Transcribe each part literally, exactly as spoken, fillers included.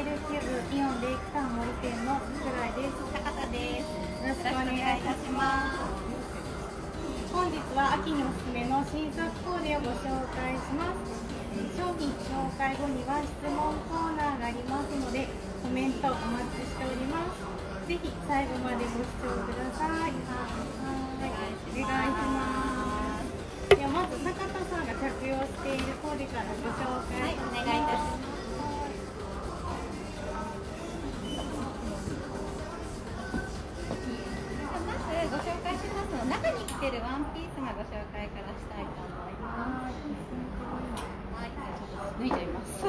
エルキューブイオンレイクタウン森店の桜井です。 高田です。 よろしくお願いいたします。本日は秋におすすめの新作コーデをご紹介します。商品紹介後には質問コーナーがありますので、コメントお待ちしております。ぜひ最後までご視聴ください。はい、お願いします。ではまず坂田さんが着用しているコーデからご紹介します。はい、お願いいたします。 ご紹介しますの中に着てるワンピースのご紹介からしたいと思います。はい、じゃあちょっと脱いじゃいます。はい。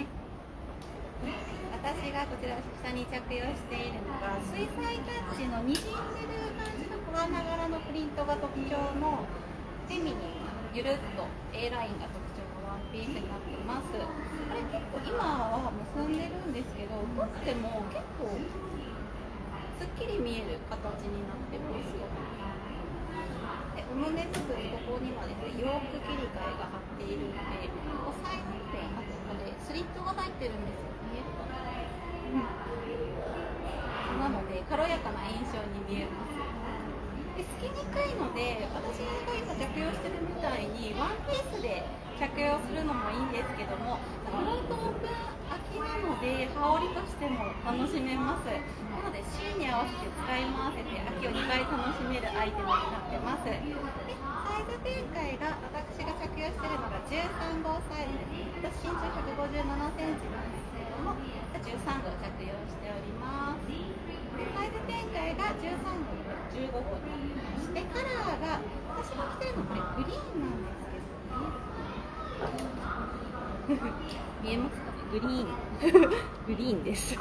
私がこちら下に着用しているのが水彩タッチのにじんでる感じの小花柄のプリントが特徴のフェミニンゆるっと A ラインが特徴のワンピースになってます。これ結構今は結んでるんですけど、取っても結構すっきり見える形になってます。でお胸部分ここにはですね、洋服切り替えが貼っているので、押さえの点、あとこれスリットが入ってるんですよ。見えるかな、うん、なので軽やかな印象に見えます。で透きにくいので、私が今着用してるみたいにワンピースで着用するのもいいんですけども、フロントオープン秋なので羽織としても楽しめます。なのでシーンに合わせて使い回せて秋をにかい楽しめるアイテムになってます。でサイズ展開が私が着用しているのがじゅうさんごうサイズで、私身長ひゃくごじゅうななセンチなんですけれども、じゅうさんごう着用しております。でサイズ展開がじゅうさんごうじゅうごごになりまして、カラーが私が着てるのこれグリーンなんですけど、見えますかね、グリーングリーンです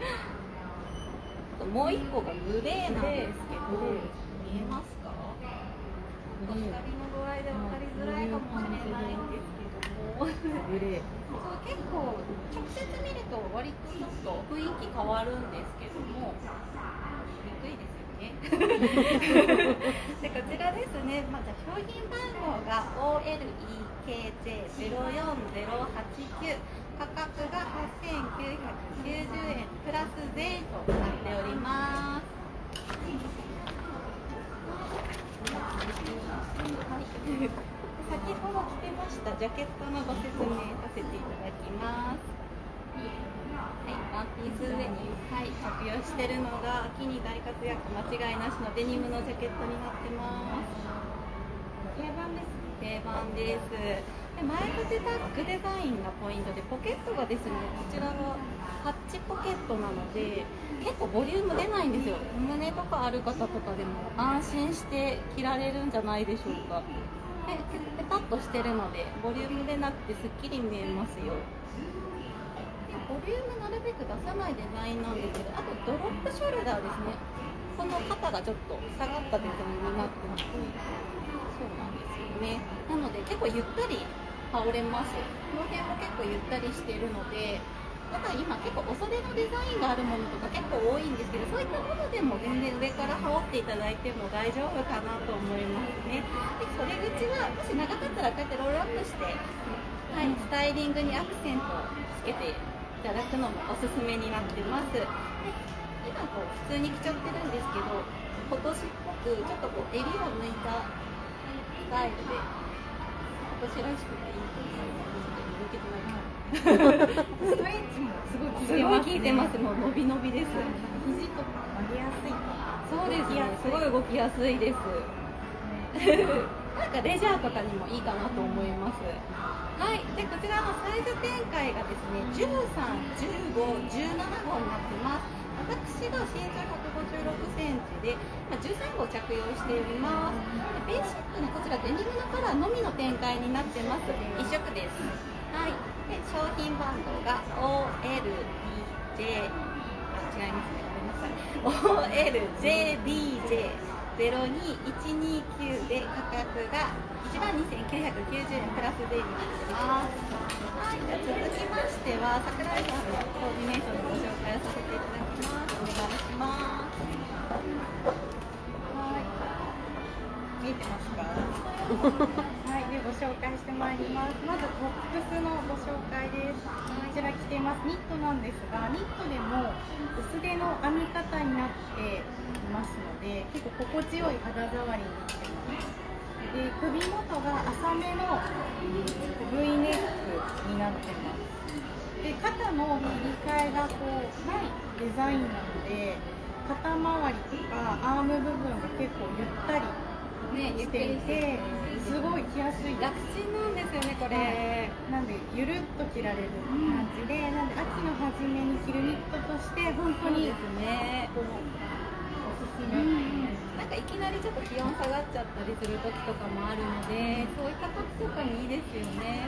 もう一個がグレーなんですけど、見えますか？光の具合で分かりづらいかもしれないんですけども、グレーそう結構直接見ると割とちょっと雰囲気変わるんですけども、見にくいですよねでこちらですね、まず商品番号が オーエルイーケージェーゼロよんゼロはちきゅう、価格がはっせんきゅうひゃくきゅうじゅうえんプラス税となっております。先ほど着てましたジャケットのご説明させていただきます。はい、ワンピース上に、はい、着用しているのが秋に大活躍間違いなしのデニムのジャケットになってます。定番です。定番です。で前立てタックデザインがポイントで、ポケットがですね、こちらはハッチポケットなので結構ボリューム出ないんですよ。胸とかある方とかでも安心して着られるんじゃないでしょうか。でペタッとしてるのでボリューム出なくてすっきり見えますよ。でボリュームなるべく出さないデザインなんですけど、あとドロップショルダーですね。この肩がちょっと下がったデザインになってます。そうなんですよね。なので結構ゆったり羽織れます。この辺も結構ゆったりしているので、ただ今結構お袖のデザインがあるものとか結構多いんですけど、そういったものでも全然上から羽織っていただいても大丈夫かなと思いますね。で袖口はもし長かったらこうやってロールアップして、はい、スタイリングにアクセントをつけていただくのもおすすめになってます。で今こう普通に着ちゃってるんですけど、今年っぽくちょっとこう襟を抜いたスタイルで今年らしくていいと思います。抜けてないかストレッチもすごい効いてます。もう伸び伸びです。 肘とか曲げやすい。 そうですね。すごい動きやすいです。なんかレジャーとかにもいいかなと思います。はい。でこちらのサイズ展開がですね、じゅうさん、じゅうご、じゅうななごうになってます。私が身長ひゃくごじゅうろくセンチで、じゅうさんごう着用しております。でベーシックにこちらデニムのカラーのみの展開になってます。一色です。はい。で商品番号が オーエルイージェー、あ、違いますね、ごめんなさい オーエルジェービージェーゼロにいちにきゅう で価格がいちまんにせんきゅうひゃくきゅうじゅうえんプラス税になってます。はい、じゃあ続きましては桜井さんのコーディネートのご紹介をさせていただきます。お願いします。 はい、見えてますかはい、でご紹紹介してまいります。まずトップスのご紹介です。こちら着ています。ニットなんですが、ニットでも薄手の編み方になっていますので、結構心地よい肌触りになっています。で、首元が浅めの V ネックになっています。で、肩の切り替えがこうないデザインなので、肩周りとかアーム部分が結構ゆったりしていて、すごい着やすいです。 楽ちんなんですよね、これ。 なんでゆるっと着られる感じで、なんで秋の初めに着るニットとして本当にですね。 こうおすすめ。 なんかいきなりちょっと気温下がっちゃったりする時とかもあるので、そういった時とかにいいですよね。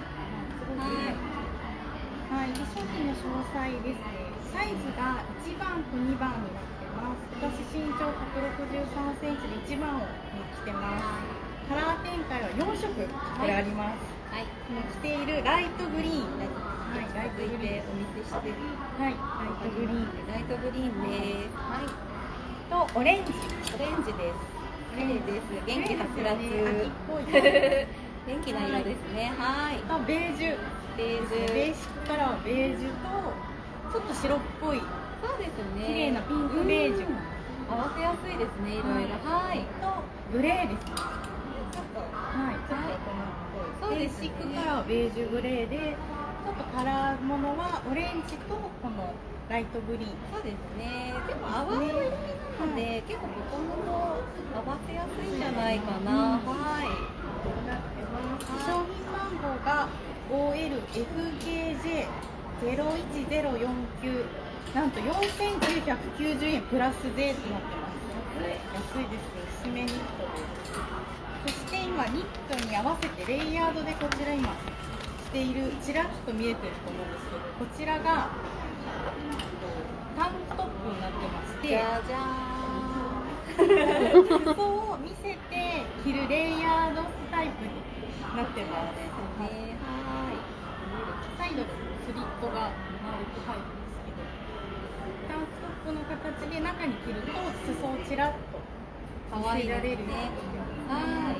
はい。はい、で商品の詳細ですね。サイズがいちばんとにばんになってます。私身長ひゃくろくじゅうさんセンチでいちばんを着てます。カラー展開はよんしょくこれあります。はい。着ているライトグリーン。はい、ライトグリーンお見せして。 はい、ライトグリーン。 ライトグリーンです。はい。 とオレンジ。 オレンジです。綺麗です。元気はつらつ。 秋っぽい。 元気な色ですね。はい。 とベージュ。 ベージュ。 ベーシックカラーはベージュとちょっと白っぽい。 そうですね。 綺麗なピンクベージュ。 合わせやすいですね。いろいろ。はい。 とグレーですね。ちょっとはい。ちょっと大人っぽい。ベーシックカラーはベージュグレーで、ちょっとカラーものはオレンジとこのライトグリーン。 そうですね。でも淡い色味なので、結構ボトムも合わせやすいんじゃないかな。はい。 商品番号が オーエルエフケージェーゼロいちゼロよんきゅう、なんとよんせんきゅうひゃくきゅうじゅうえんプラス税となってます。安いですね。薄めニットです。そして今ニットに合わせてレイヤードでこちら今着ている、ちらっと見えてると思うんですけど、こちらがタンクトップになってまして、 じゃじゃーん。 裾を見せて着るレイヤードタイプになってます。 はい。 サイドにスリットが丸く入るんですけど、タンクトップの形で中に着ると裾をちらっと見せられるようになってます。はい。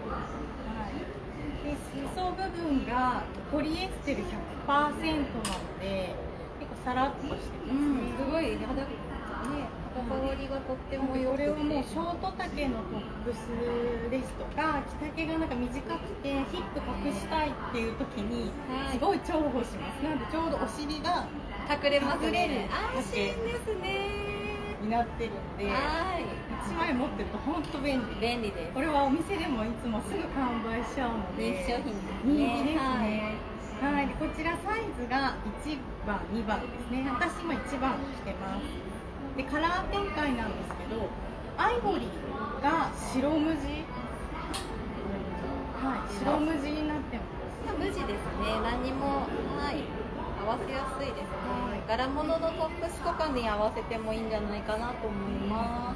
で、裾部分がポリエステル ひゃくパーセント なので結構サラッとしてますね。うん、すごい肌ね。 肌触りがとっても良くて、 これはもうショート丈のトップスですとか、着丈がなんか短くてヒップ隠したいっていう時にすごい重宝します。なのでちょうどお尻が隠れますね。 安心ですね。 になってるんで、はい、いちまい持ってると本当便利。 便利です。 これはお店でもいつもすぐ完売しちゃうので人気商品ですね。 人気ですね。はい、はい、でこちらサイズがいちばん、にばんですね。私今いちばん着てます。でカラー展開なんですけど、アイボリーが白無地、はい、白無地になってます。 無地ですね。何にも、はい、合わせやすいですね。柄物のトップスとかに合わせてもいいんじゃないかなと思います。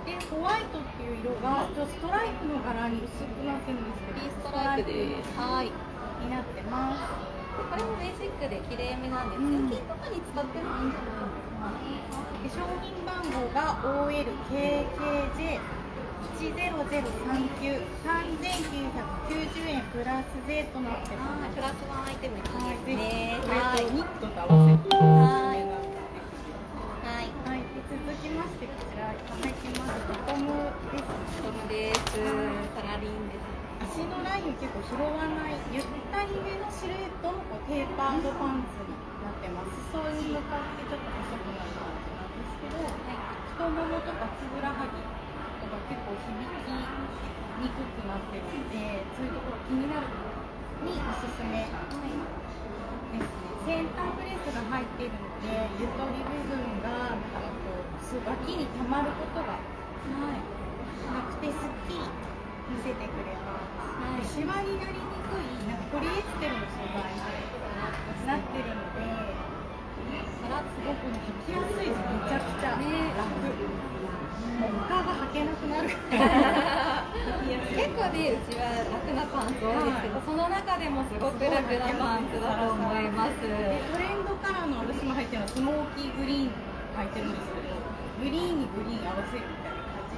でホワイトっていう色がストライプの柄に薄くなってるんですけど、 ピーストライプです。はい。 になってます。 これもベーシックで綺麗めなんで、通勤とかに使ってもいいんじゃないですか。 で商品番号が オーエルケーケージェーいちゼロゼロさんきゅう、さんぜんきゅうひゃくきゅうじゅうえんプラス税となってます。 プラスワンアイテムいいですね。 はい、ニットと合わせてはい。 はい。はい。続きましてこちら入ってますボトムです。 ボトムです。サラリンです。 足のライン結構拾わないゆったりめのシルエットのこうテーパードパンツになってます。裾に向かってちょっと細くなる感じなんですけど、はい、太ももとかふくらはぎとか結構響きにくくなってるので、そういうところ気になる方におすすめですね。センターブレスが入っているので、ゆとり部分がなんかこう脇にたまることがなくてすっきり見せてくれます。はい、シワになりにくいなんかポリエステルの素材になってるので、からすごく履きやすいです。めちゃくちゃ、ね、楽。もう他が履けなくなる。 結構ね、うちは楽なパンツ多いですけど、はい、その中でもすごく楽なパンツだと思います。 でトレンドカラーの私も入ってるのはスモーキーグリーン履いてるんですけど、グリーンにグリーン合わせるみたいな感じで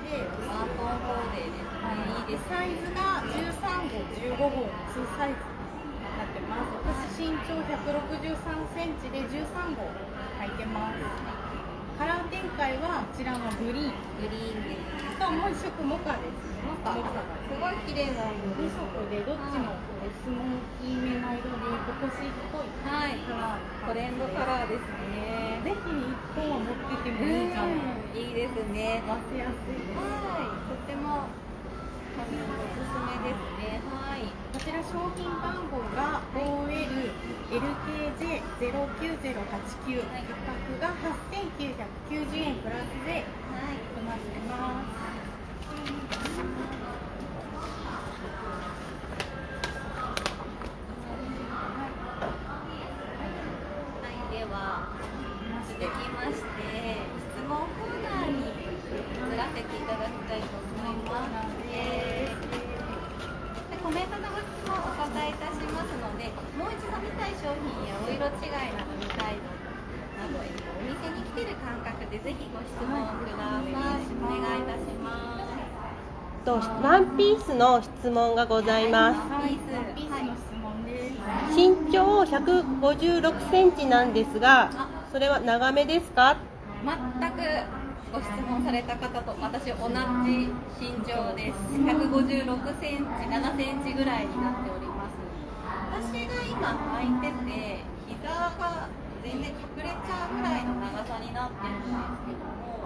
デーです。 ワントーンコーデですね。いいですサイズがじゅうさんごう、じゅうごごうのツーサイズになってます。私身長ひゃくろくじゅうさんセンチでじゅうさんごう履いてます。カラー展開はこちらのグリーン、 グリーンです。 ともう一色モカです。 モカ、すごい綺麗な色に色でどっちもこうスモーキーめな色でココシっぽいカラー、 はい、トレンドカラーですね。 ぜひいっぽんは持っててもいいかな。 いいですね。 合わせやすいです。 はい、とてもおすすめですね。はい。 こちら商品番号が オーエルエルケージェーゼロきゅうゼロはちきゅう、価格がはっせんきゅうひゃくきゅうじゅうえんプラスでとなってます。 では続きまして質問コーナーに移らせていただきたいと思います。でコメントのご質問をお答えいたしますので、もう一度見たい商品やお色違いなど見たいなど、お店に来てる感覚でぜひご質問ください。お願いいたします。 とワンピースの質問がございます。 ワンピースの質問です。 身長ひゃくごじゅうろくセンチなんですが、それは長めですか？ 全くご質問された方と私同じ身長です。ひゃくごじゅうろくセンチ、ななセンチぐらいになっております。私が今履いてて膝が全然隠れちゃうぐらいの長さになってるんですけども、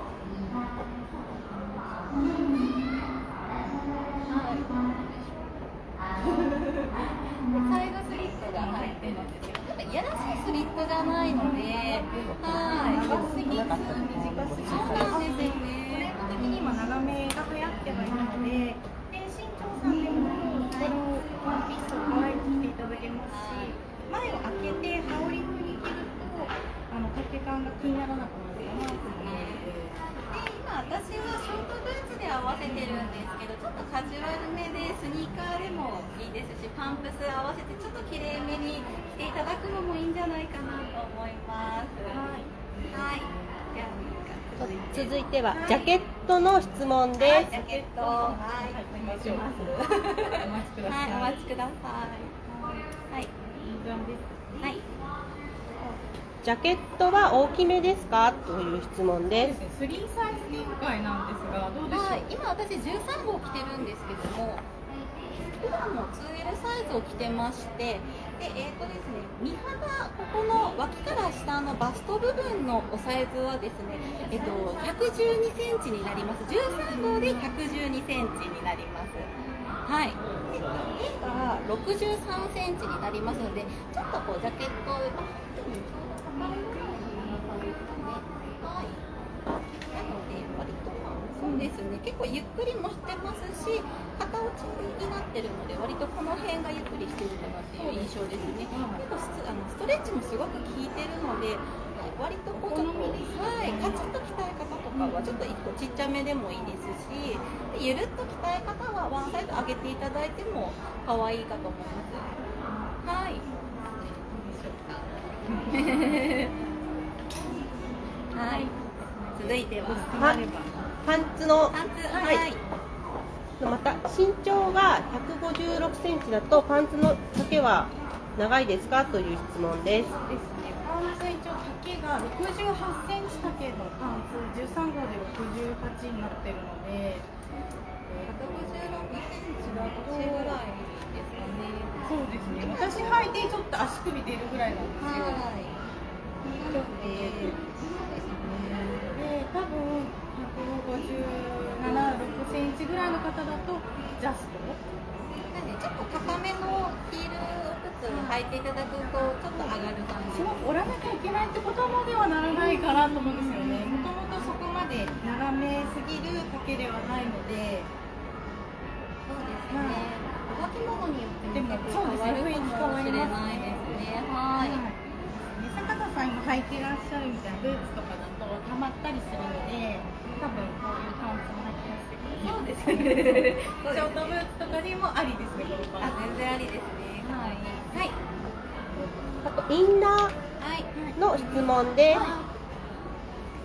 サイドスリットが入ってるんですけど、なんかいやらしいスリットじゃないので、はい、 長すぎず短すぎず、 そうなんですよね。 トレンド的に今長めが流行ってはいるので、低身長さんでもこのワンピースを可愛く着ていただけますし、前を開けて羽織風に着るとあの丈感が気にならなくなるかなと思うので。 今私はショートブーツで合わせてるんですけど、ちょっとカジュアルめでスニーカーでもいいですし、パンプス合わせてちょっときれいめに着ていただくのもいいんじゃないかなと思います。はい、はい、では続いてはジャケットの質問です。 はい、ジャケット、はい、お願いします。 お待ちください。 はい、お待ちください。はい、はい。 ジャケットは大きめですかという質問です。 スリーサイズ展開なんですが、どうでしょう。 はい、今私じゅうさんごう着てるんですけども、普段も ツーエル サイズを着てまして、で、えーとですね、身幅、ここの脇から下のバスト部分のおサイズはですね、えっと、ひゃくじゅうにセンチになります。じゅうさんごうでひゃくじゅうにセンチになります。はい。で、A がろくじゅうさんセンチになりますので、ちょっとこうジャケットを、はい。なので割とそうですね、結構ゆっくりもしてますし、片落ちになってるので割とこの辺がゆっくりしてるかなっていう印象ですね。結構スあのストレッチもすごく効いてるので、割とこうちょっと、はい、カチッと鍛え方とかはちょっといっこちっちゃめでもいいですし、ゆるっと鍛え方はワンサイズ上げていただいても可愛いかと思います。はい。はい。続いてはパンパンツのパンツ、 ははいい。 また身長がひゃくごじゅうろくセンチだとパンツの丈は長いですかという質問です。 ですね。パンツ一応丈がろくじゅうはちセンチ丈のパンツ、じゅうさんごうでろくじゅうはちになってるので、 ひゃくごじゅうろくセンチだとぐらいですかね。 そうですね。私履いてちょっと足首出るぐらいなんですよ。 はい。なので、 で、多分ひゃくごじゅうなな、ろくセンチぐらいの方だとジャスト。 なんでちょっと高めのヒール靴を履いていただくとちょっと上がる感じ。 すごく折らなきゃいけないってことまではならないかなと思うんですよね。もともとそこまで長めすぎる丈ではないので。 そうですね。お履物によっても結構そうですね、 変わるかもしれないですね。はい。 坂田さん今履いてらっしゃるみたいなブーツとかだと溜まったりするので、多分こういうパンツも履きやすい。 そうですね。 ショートブーツとかでもありですね、このパンツ。 あ、全然ありですね。はい。はい。 あとインナーの質問です。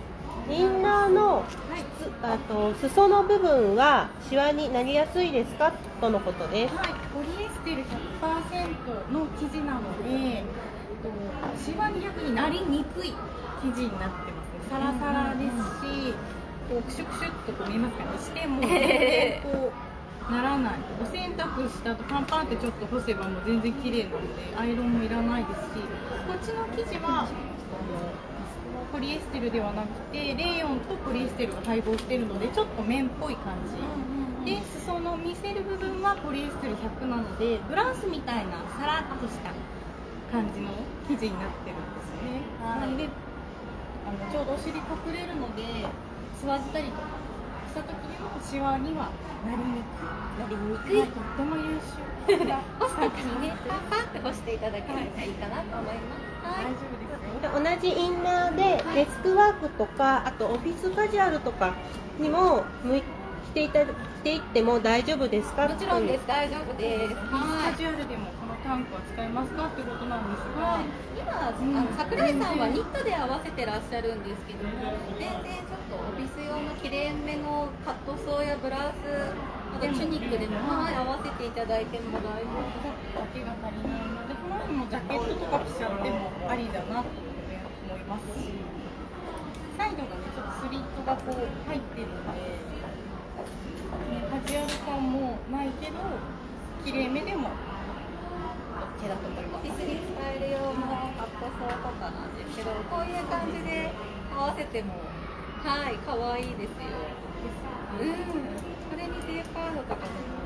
インナーのつあと裾の部分はシワになりやすいですかとのことです。 はい、ポリエステル ひゃくパーセント の生地なので、えっと、シワに逆になりにくい生地になってますね。サラサラですし、こうクシュクシュっとこう見えますかね、しても全然こうならない。お洗濯した後パンパンってちょっと干せばもう全然綺麗なのでアイロンもいらないですし、こっちの生地はあのポリエステルではなくてレーヨンとポリエステルが配合しているのでちょっと綿っぽい感じ、で裾の見せる部分はポリエステルひゃくなのでブラウスみたいなサラッとした感じの生地になってるんですよね。なのであのちょうどお尻隠れるので座ったりとかした時にもシワにはなりにくい。 なりにくい。 はい、とっても優秀。 干すときにね、パンパンって干していただければいいかなと思います。はい。 大丈夫ですよ。 同じインナーでデスクワークとかあとオフィスカジュアルとかにも向いていたしていっても大丈夫ですか？ もちろんです。大丈夫です。 カジュアルでもこのタンクは使えますかってことなんですが、 今、あの桜井さんはニットで合わせてらっしゃるんですけども、全然ちょっとオフィス用のきれいめのカットソーやブラウス、あとチュニックでも、はい、合わせていただいても大丈夫です。 だけが足りないので、この辺もジャケットとか着ちゃってもありだなと思いますし、サイドがねちょっとスリットがこう入ってるので、ね、カジュアル感もないけどきれいめでもオフィスに使える用のカットソーとかなんですけど、こういう感じで合わせてもはい可愛いですよ。うん。これにテーパードとかでも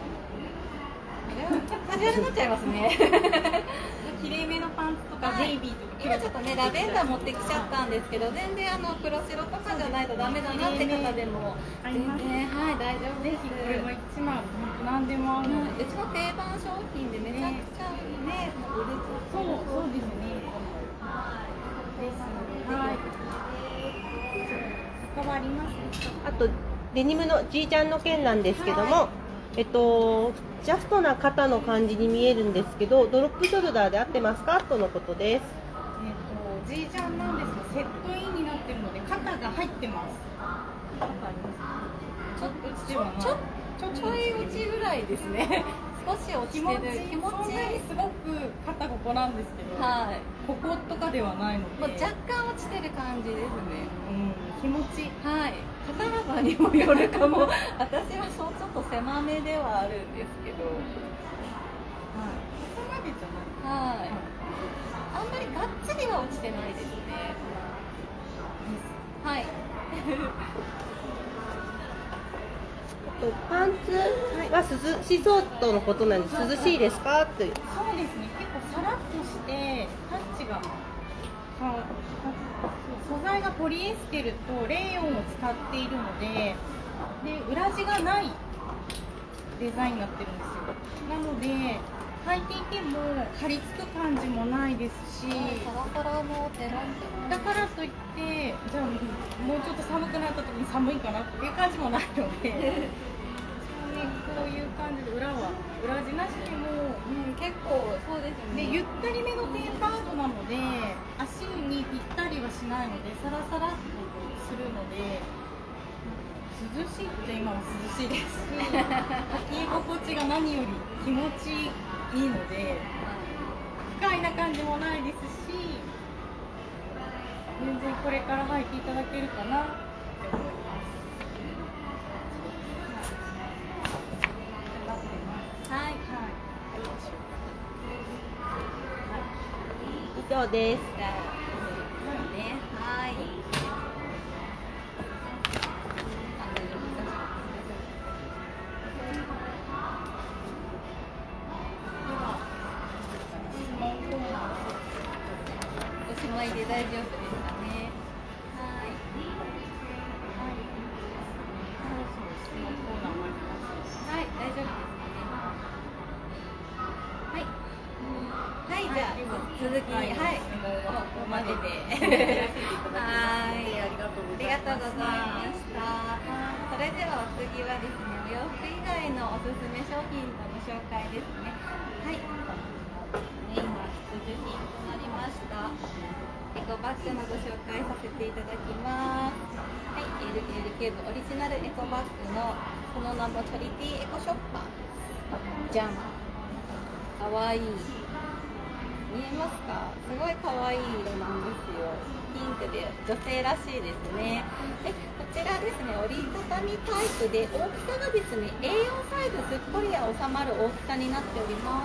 カジュアルになっちゃいますね。 きれいめのパンツとか、 はい、 ネイビーとか今ちょっとねラベンダー持ってきちゃったんですけど、全然あの黒白とかじゃないとダメだなって方でも全然はい大丈夫です。 これは一枚本当何でも合うので、 うちの定番商品でめちゃくちゃね売れてそうそうですね。ですので、はい。関わります。 あとデニムの G ちゃんの件なんですけども、えっとジャストな肩の感じに見えるんですけど、ドロップショルダーで合ってますかとのことです。 えっと G ちゃんなんですが、セットインになってるので肩が入ってます。肩あります。ちょっと落ちてはない。 ちょちょちょい落ちぐらいですね。少し落ちてる。 気持ちいい。すごく肩ここなんですけど、はい、こことかではないので、 もう若干落ちてる感じですね。 うん、気持ちいい。 はい。肩幅にもよるかも。私はそうちょっと狭めではあるんですけど、 はい。そこまでじゃない。 はい。あんまりがっつりは落ちてないですね。はい。 パンツは涼しそうとのことなんです。涼しいですかという。 そうですね。結構さらっとしてタッチが、素材がポリエステルとレーヨンを使っているので、で裏地がないデザインになってるんですよ。なので履いていても張り付く感じもないですし、 サラサラのテランだからといってじゃあもうちょっと寒くなった時に寒いかなっていう感じもないので。こういう感じで裏は裏地なしでも、 うん、結構そうですね。 でゆったりめのテーパードなので足にぴったりはしないのでサラサラっとするので涼しいって今は涼しいですし履き心地が何より気持ちいいので不快な感じもないですし全然これから履いていただけるかなって思います。 以上です。 じゃあ、そうね、はい。おしまいで大丈夫ですかね。はい。はい、大丈夫ですかね。はい。はい、じゃあ続きに、はい、ここまでで。はい、ありがとうございました。それではお次はですね、お洋服以外のおすすめ商品のご紹介ですね。はい。今必需品となりました。エコバッグのご紹介させていただきます。 エールケー キューブオリジナルエコバッグのその名もチャリティーエコショッパーじゃん。かわいい。見えますか？すごいかわいい色なんですよ。ピンクで女性らしいですね。でこちらですね、折りたたみタイプで大きさがですね エーよん サイズすっぽり収まる大きさになっております。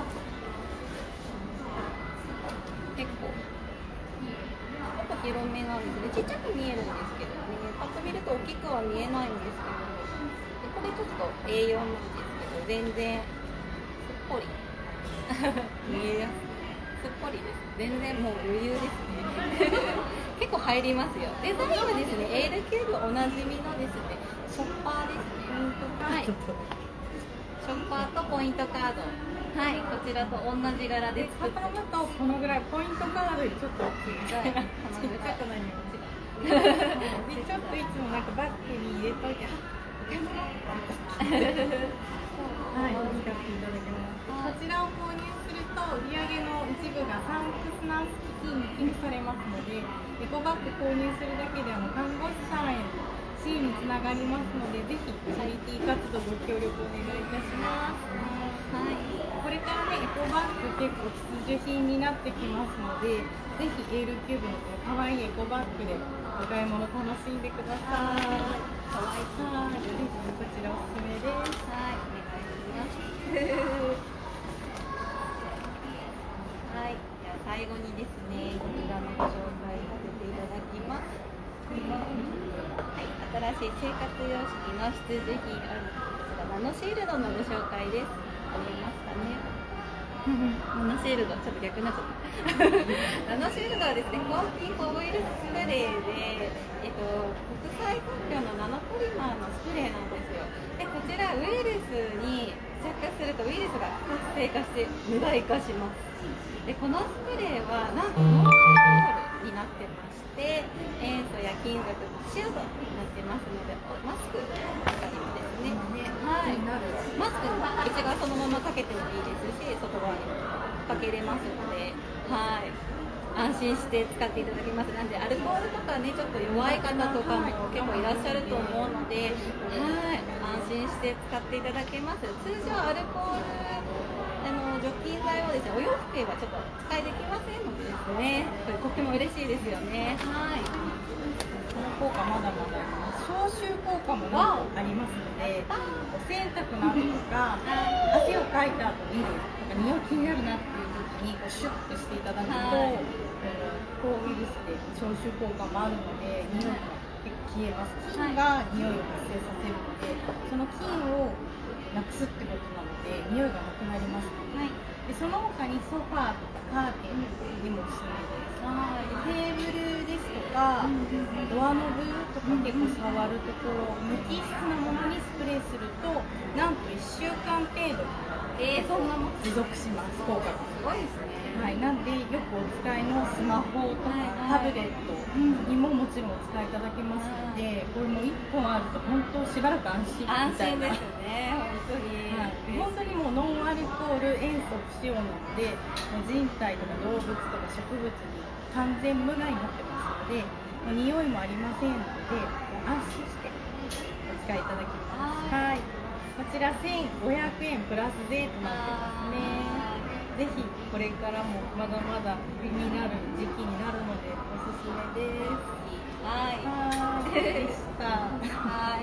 結構結構広めなんですね。ちっちゃく見えるんですけどね、パッと見ると大きくは見えないんですけど、でこれちょっと エーよん なんですけど全然すっぽり見えやすい。すっぽりです。全然もう余裕ですね結構入りますよ。デザインはですね エールキューブおなじみのですねショッパーですね。はい、ショッパーとポイントカード、はい、こちらと同じ柄で作って畳むとこのぐらい、ポイントカードよりちょっと大きい。ちっちゃくないよ。でちょっといつもなんかバッグに入れといて、はい、使っていただきます。こちらを購入すると売上の一部がサンクスナンス基金に寄付されますので、エコバッグ購入するだけであの看護師さんへの支援につながりますので、ぜひチャリティー活動ご協力お願いいたします。はい、これからねエコバッグ結構必需品になってきますので、ぜひエールキューブのこの可愛いエコバッグでお買い物楽しんでください。 かわいい。 はい、ぜひこちらおすすめです。 はい、お願いしますはい、じゃあ最後にですね、こちらのご紹介させていただきます。はい、新しい生活様式の必需品あるこちらナノシールドのご紹介です。見えますかね？ナノシールド、ちょっと逆になっちゃったナノシールドはですね、抗菌ホイールスプレーで、えっと、国際環境のナノポリマーのスプレーなんですよ。でこちらウイルスに着火するとウイルスが活性化して無害化します。でこのスプレーはなんとノンアルコールになってまして、塩素や金属シールドになってますので、マスクとかにもですね、はい、マスクに内側そのままかけてもいいですし、外側にもかけれますので、はい、安心して使っていただけます。なんでアルコールとかねちょっと弱い方とかも結構いらっしゃると思うので、はい、安心して使っていただけます。通常アルコールあの除菌剤をですねお洋服へはちょっと使いできませんのでですね、これとっても嬉しいですよね。はい。 この効果まだまだ消臭効果もありますので、お洗濯の後とか汗をかいた後になんか匂い気になるなっていう時にこうシュッとしていただくと、抗ウイルスで消臭効果もあるので匂いが結構消えます。菌が匂いを発生させるので、その菌をなくすってことなので匂いがなくなります、はい、でその他にソファーとかカーテンにもおすすめです。はい、テーブルですとか、うん、ドアノブとか結構触るところ、無機質なものにスプレーするとなんといっしゅうかん程度、えー、そんなも持続します。効果がすごいですね。 はい、なんでよくお使いのスマホとかタブレットにももちろんお使いいただけますので、これもいっぽんあると本当しばらく安心みたいな。 安心ですね、本当に。 はい、本当にもうノンアルコール塩素不使用なので、もう人体とか動物とか植物に完全無害になってますので、もう匂いもありませんので、安心してお使いいただきます。はい、こちらせんごひゃくえんプラス税となってますね。ぜひこれからもまだまだ気になる時期になるのでおすすめです。 はい。 はい。でした。 はい。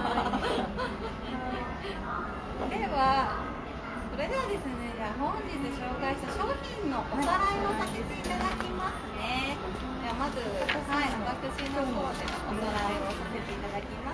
では、それではですね、じゃあ本日紹介した商品のおさらいをさせていただきますね。ではまず、はい、私の方でおさらいをさせていただきます。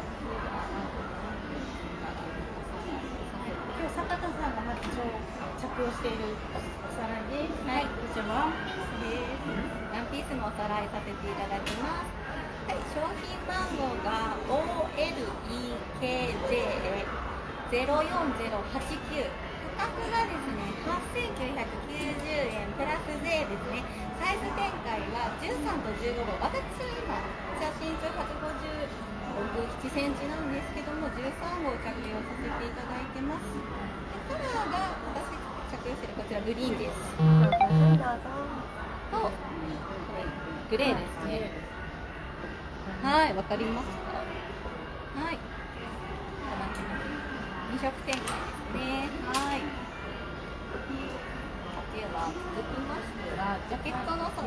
今日坂田さんがまず着用しているおさらいです。はい、こちらワンピースです。 ワンピースもおさらいさせていただきます。はい、商品番号が オーエルイーケージェーゼロよんゼロはちきゅう、価格がですねはっせんきゅうひゃくきゅうじゅうえんプラス税ですね。サイズ展開はじゅうさんとじゅうご号、私は今身長ひゃくごじゅうろく、ななセンチなんですけどもじゅうさん号着用させていただいてます。カラーが私着用しているこちらグリーンです。とこれグレーですね。 はい、わかりますか。はい。二色展開ですね。はい。では続きましてはジャケットのはい。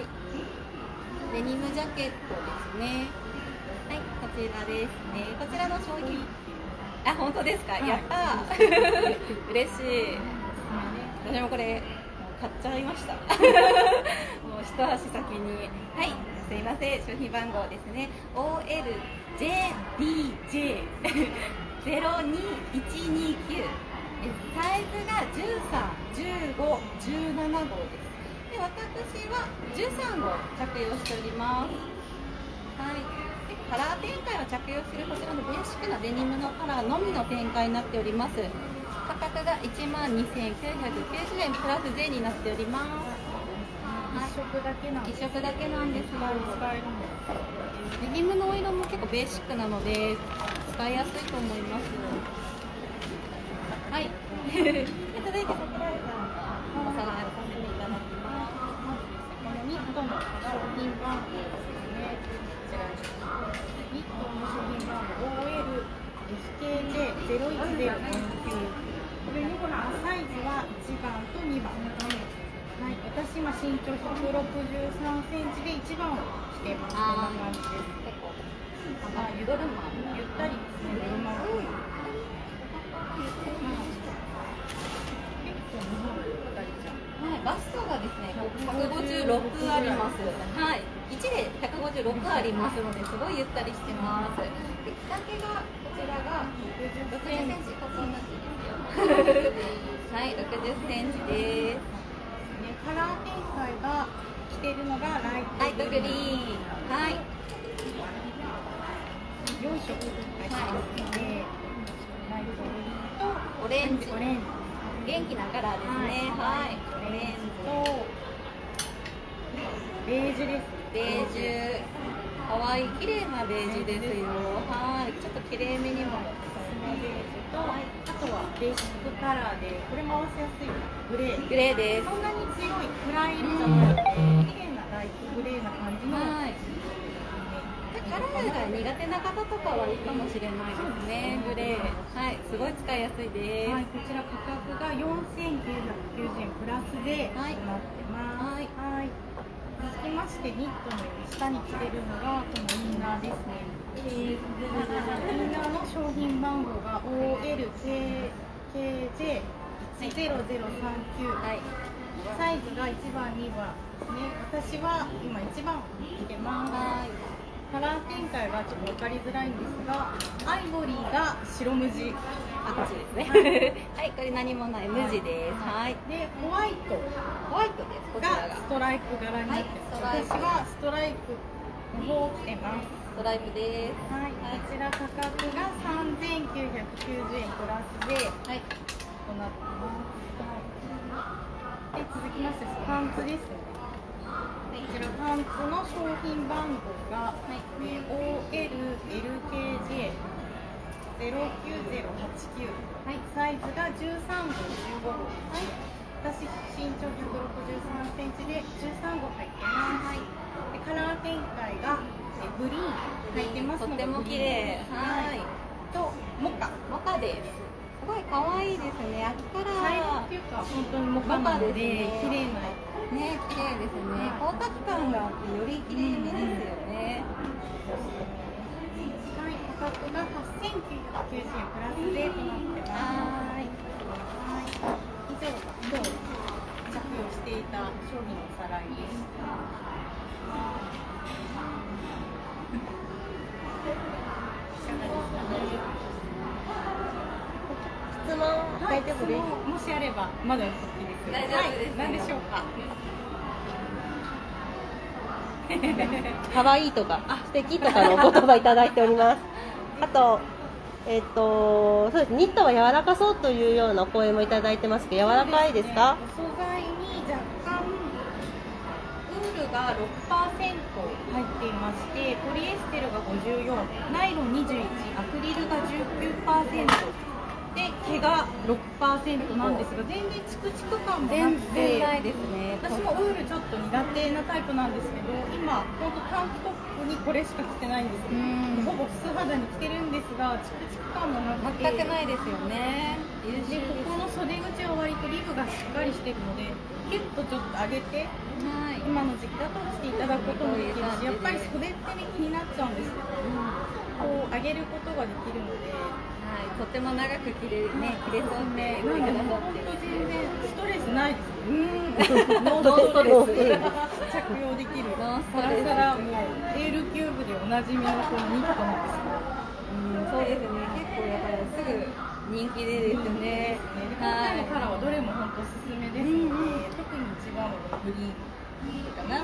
デニムジャケットですね。はい、こちらですね。こちらの商品。あ、本当ですか。やったー。嬉しい。私もこれ買っちゃいました。もう一足先に。はい、すいません。商品番号ですね。オーエルジェーディージェーゼロにいちにきゅう。サイズがじゅうさん、じゅうご、じゅうななごうです。で、私はじゅうさんごう着用しております。はい。で、カラー展開を着用するこちらのベーシックなデニムのカラーのみの展開になっております。価格がいちまんにせんきゅうひゃくきゅうじゅうえんプラス税になっております。 一色だけなんです。 一色だけなんですよ。デニムのお色も結構ベーシックなので使いやすいと思います。はい。続いて桜井さんおさらいをさせていただきます。 このニットの商品番号ですね。こちらニットの商品番号 オーエルエフケージェーゼロいちゼロよんきゅう。これサイズはいちばんとにばん。はい、私今身長ひゃくろくじゅうさんセンチでいちばんを着てます。こんな感じです。結構あ、ゆったりゆったりですね。ゆるまる。 はい、バストがですね、ひゃくごじゅうろくあります。はい、いちでひゃくごじゅうろくありますので、すごいゆったりしてます。で、着丈がこちらがろくじゅっセンチ、ここ同じですよ。はい、ろくじゅっセンチです。 カラー展開が着てるのがライトグリーン。 ライトグリーン。はい。 よんしょく入ってますので、ライトグリーンとオレンジ。 オレンジ。 元気なカラーですね。はい。オレンジとベージュです。 ベージュ。可愛い綺麗なベージュですよ。はい。ちょっと綺麗めにも。 ベージュと、あとはベーシックカラーで、これも合わせやすいグレー。 グレーです。 そんなに強い暗い色じゃなくて、綺麗なライトグレーな感じの。 はい。カラーが苦手な方とかはいいかもしれないですね。グレー。はい。すごい使いやすいです。 はい。こちら価格がよんせんきゅうひゃくきゅうじゅうえんプラスでなってます。はい。はい。続きましてニットの下に着てるのがこのインナーですね。インナーの商品番号が オーエルケージェーいちゼロゼロさんきゅう、はい、サイズがいちばんにばんですね。私は今いちばん着てます。はい。カラー展開がちょっと分かりづらいんですが、アイボリーが白無地。 あ、こっちですね。はい、これ何もない無地です。はい。 で、ホワイト。 ホワイトです。こちらがストライプ柄になってます。私はストライプの方を着てます。 ストライプです。 はい。こちら価格がさんぜんきゅうひゃくきゅうじゅうえんプラスで、はい、となってます。で、続きましてパンツですね。こちらパンツの商品番号が、はい、えー、オーエルエルケージェーゼロきゅうゼロはちきゅう、はい、サイズがじゅうさんごう、じゅうごごう、はい、私身長ひゃくろくじゅうさんセンチでじゅうさんごう入ってます。はい、でカラー展開がえグリーン入ってますので、 とっても綺麗。はい。 とモカ。 モカです。すごい可愛いですね。秋から茶色っていうか本当にモカなので綺麗な。 ね、綺麗ですね。光沢感があってより綺麗めですよね。 はい、価格がはっせんきゅうひゃくきゅうじゅうえんプラスでとなってます。はい。以上が今日着用していた商品のおさらいです。 質問大丈夫です。 もしあればまだお好きです。 大丈夫です。 何でしょうか。 可愛いとか素敵とかのお言葉いただいております。あと、えっと、そうです。ニットは柔らかそうというようなお声もいただいてますけど、柔らかいですか？ 素材に若干ウールが ろくパーセント 入っていまして、ポリエステルがごじゅうよん、ナイロンにじゅういち、アクリルが じゅうきゅうパーセントで毛が ろくパーセント なんですが、全然チクチク感もなく全然て、 ないですね。 私もウールちょっと苦手なタイプなんですけど、今本当タンクトップにこれしか着てないんですけど、 うんほぼ素肌に着てるんですが、チクチク感もなくて、 全くないですよね。優秀でです。 ここの袖口は割とリブがしっかりしてるので、キュッとちょっと上げてはい。 今の時期だとしていただくこともできるし、やっぱり袖ってね気になっちゃうんですけど、こう上げることができるので、 はい、とても長く着れるね、着れそうね、 なんでくださ本当って全然ストレスないです。 うん、ノーノーストレス。 着用できる。 ノーストサラレスサラもうエールキューブでおなじみのこのニットなんですよ。 うん、そうですね、結構やっぱりすぐ人気でですね。 今は回のカラーはどれも本当おすすめですので、特に一番はグリーンかな。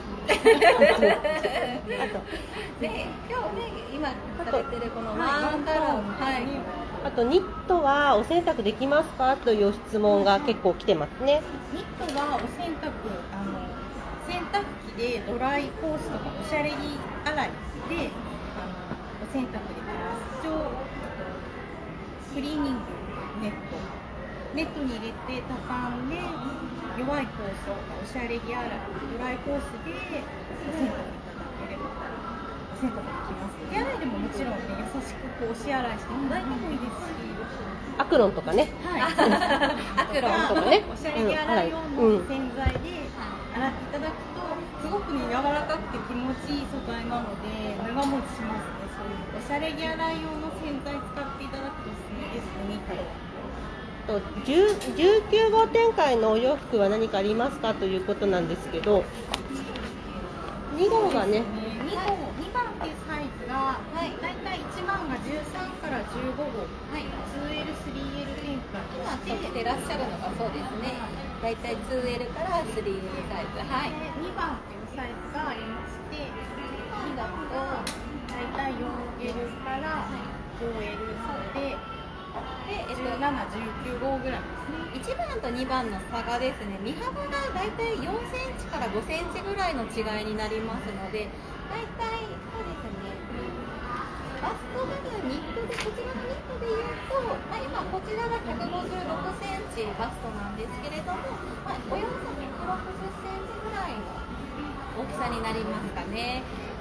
あとで、今日ね、今されてるこのワンカラーの、はい。 あとニットはお洗濯できますかという質問が結構来てますね。 ニットはお洗濯、あの洗濯機でドライコースとかおしゃれ着洗いであのお洗濯できます。一応クリーニングネットネットに入れて畳んで弱いコースとかおしゃれ着洗いドライコースでお洗濯いただければお洗濯できます。手洗いでももちろんね優しくこう押し洗いしていただいてもいいですし。 アクロンとかね。 はい、 アクロンとかねおしゃれ着洗い用の洗剤で洗っていただくとすごくね柔らかくて気持ちいい素材なので長持ちしますね。そういうおしゃれ着洗い用の洗剤使っていただくとおすすめですね。ニットとじゅうじゅうきゅう号展開のお洋服は何かありますかということなんですけど、に号がね、 に号にばんっていうサイズが、 はいだいたいいちばんがじゅうさんからじゅうご号、はい、ツーエル、スリーエル 展開今手でてらっしゃるのがそうですね。だいたい ツーエル から スリーエル サイズ。はい。 でにばんっていうサイズがありまして、にだとだいたい よんエル から ごエル で、 で、えっじゅうなな、じゅうきゅう号ぐらいですね。 と、いちばんとにばんの差がですね、身幅がだいたいよんセンチからごセンチぐらいの違いになりますので、だいたいそうですね、バスト部分、ニットで、こちらのニットでいうと、まあ、今こちらがひゃくごじゅうろくセンチバストなんですけれども、まあ、およそひゃくろくじゅっセンチぐらいの大きさになりますかね。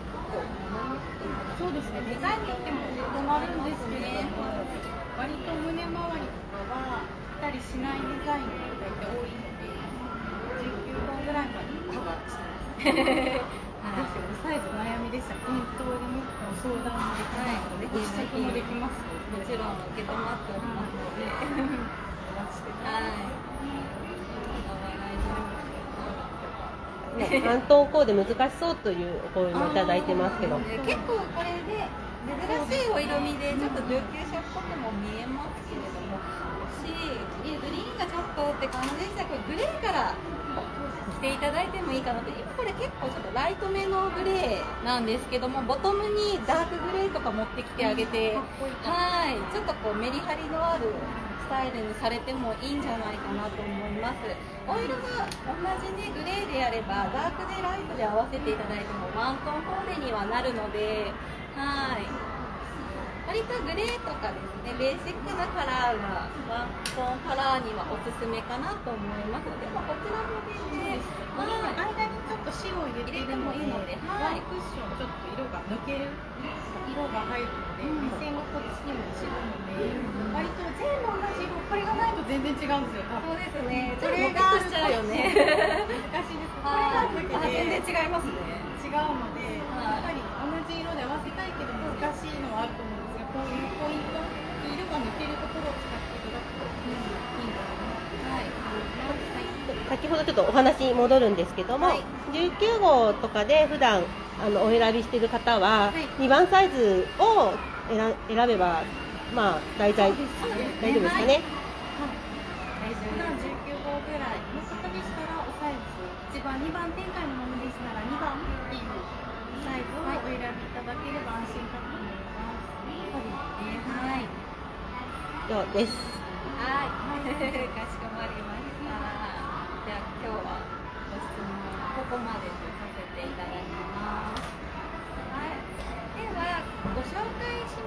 そうですね、デザインによっても異なるんですけれども、割と胸周りとかはぴったりしないデザインが大体多いので、じゅうきゅう号ぐらいまでカバーしてます。ぜひおサイズ悩みでしたら店頭でもご相談もできますので、ご試着もできますので、 もちろん受け止まっておりますので、 お待ちしてます。 ね、アントンコーデ難しそうというお声もいただいてますけど、 ね、結構これで珍しいお色味でちょっと上級者っぽくも見えますけれども、し、グリーンがちょっとって感じでしたけど、グレーから着ていただいてもいいかなと。今これ結構ちょっとライトめのグレーなんですけども、ボトムにダークグレーとか持ってきてあげて、はい、ちょっとこうメリハリのあるスタイルにされてもいいんじゃないかなと思います。お色が同じね、グレーであればダークでライトで合わせていただいてもワントーンコーデにはなるので、はい、割とグレーとかですね、ベーシックなカラーがワントーンカラーにはおすすめかなと思いますので、まあ、こちらもですね、 間にちょっと白を入れているので、ワンクッションちょっと色が抜ける色が入るので、目線がこっちにも違うので、割と全部同じ色、これがないと全然違うんですよ。多分そうですね、 これちょっとぼがかしちゃうよね。 難しいです。これがあるだけで全然違いますね。 違うので、やっぱり同じ色で合わせたいけど難しいのはあると思うんですが、こういうポイント、色が抜けるところを使っていただくといいのかな。はい。 先ほどちょっとお話に戻るんですけども、 はい、 じゅうきゅう号とかで普段あのお選びしている方は、 はい、 にばんサイズを選選べば、まあ、大体、 そうですね、 大丈夫ですかね。 はい、普段じゅうきゅう号ぐらいの方でしたら、おサイズ、いちばん、にばん展開のものでしたら、にばんっていうサイズをお選びいただければ安心かと思います。そうですね。はい。 以上です。 はい、かしこまりました。じゃあ今日はご質問はここまでとさせていただきます。はい。ではご紹介しました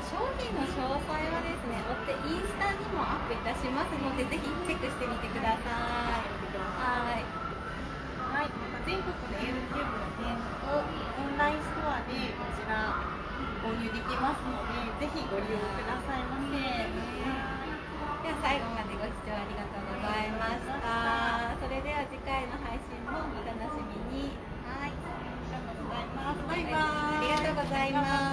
商品の詳細はですね、追ってインスタにもアップいたしますので、ぜひチェックしてみてください。はい。 はい、また全国の YouTube の店舗、オンラインストアでこちら購入できますので、ぜひご利用くださいませ。 では最後までご視聴ありがとうございました。それでは次回の配信もお楽しみに。はい、ありがとうございます。 バイバイ。 ありがとうございます。